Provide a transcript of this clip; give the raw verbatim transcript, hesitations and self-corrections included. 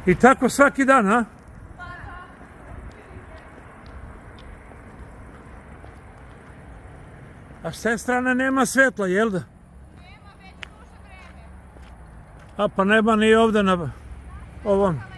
I tako svaki dan, a? A s te strane nema svetla, jel da? Nema već duže vreme. A pa nema ni ovdje na ovom.